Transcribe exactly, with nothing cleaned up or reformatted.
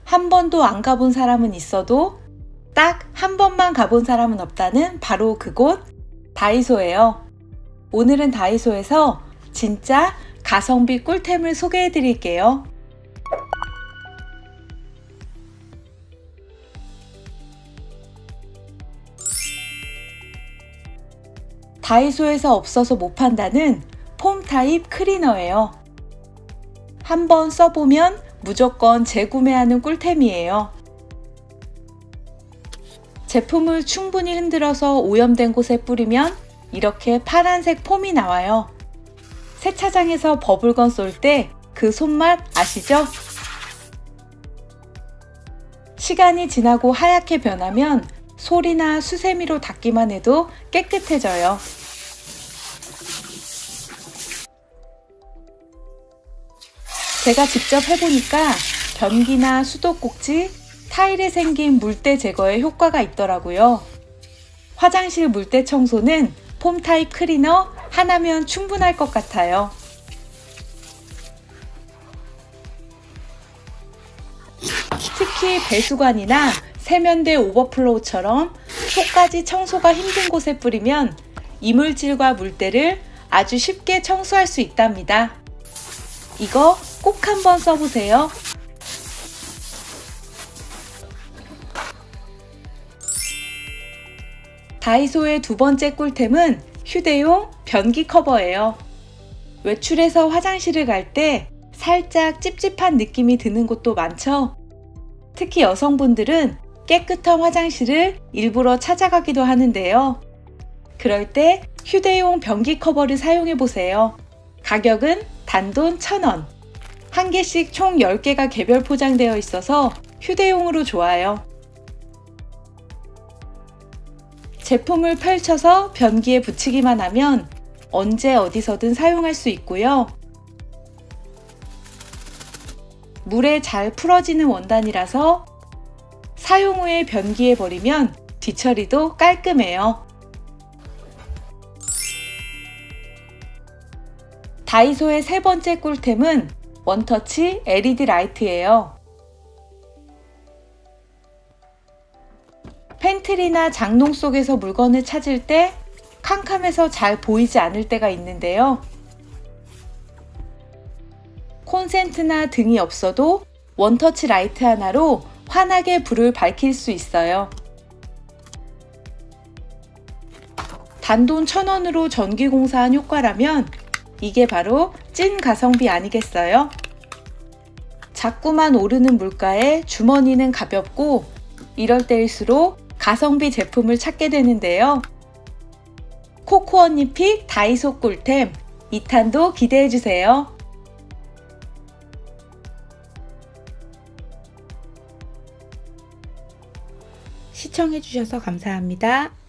한 번도 안 가본 사람은 있어도 딱 한 번만 가본 사람은 없다는 바로 그곳 다이소예요. 오늘은 다이소에서 진짜 가성비 꿀템을 소개해 드릴게요. 다이소에서 없어서 못 판다는 폼 타입 클리너예요. 한번 써보면 무조건 재구매하는 꿀템이에요. 제품을 충분히 흔들어서 오염된 곳에 뿌리면 이렇게 파란색 폼이 나와요. 세차장에서 버블건 쏠 때 그 손맛 아시죠? 시간이 지나고 하얗게 변하면 솔이나 수세미로 닦기만 해도 깨끗해져요. 제가 직접 해보니까 변기나 수도꼭지, 타일에 생긴 물때 제거에 효과가 있더라고요. 화장실 물때 청소는 폼 타입 클리너 하나면 충분할 것 같아요. 특히 배수관이나 세면대 오버플로우처럼 속까지 청소가 힘든 곳에 뿌리면 이물질과 물때를 아주 쉽게 청소할 수 있답니다. 이거 꼭 한번 써보세요. 다이소의 두 번째 꿀템은 휴대용 변기 커버예요. 외출해서 화장실을 갈 때 살짝 찝찝한 느낌이 드는 곳도 많죠? 특히 여성분들은 깨끗한 화장실을 일부러 찾아가기도 하는데요. 그럴 때 휴대용 변기 커버를 사용해 보세요. 가격은 단돈 천 원. 한 개씩 총 열 개가 개별 포장되어 있어서 휴대용으로 좋아요. 제품을 펼쳐서 변기에 붙이기만 하면 언제 어디서든 사용할 수 있고요. 물에 잘 풀어지는 원단이라서 사용 후에 변기에 버리면 뒤처리도 깔끔해요. 다이소의 세 번째 꿀템은 원터치 엘이디 라이트예요. 팬트리나 장롱 속에서 물건을 찾을 때 캄캄해서 잘 보이지 않을 때가 있는데요. 콘센트나 등이 없어도 원터치 라이트 하나로 환하게 불을 밝힐 수 있어요. 단돈 천 원으로 전기공사한 효과라면 이게 바로 찐 가성비 아니겠어요? 자꾸만 오르는 물가에 주머니는 가볍고 이럴 때일수록 가성비 제품을 찾게 되는데요. 코코언니 픽 다이소 꿀템 이 탄도 기대해주세요. 시청해주셔서 감사합니다.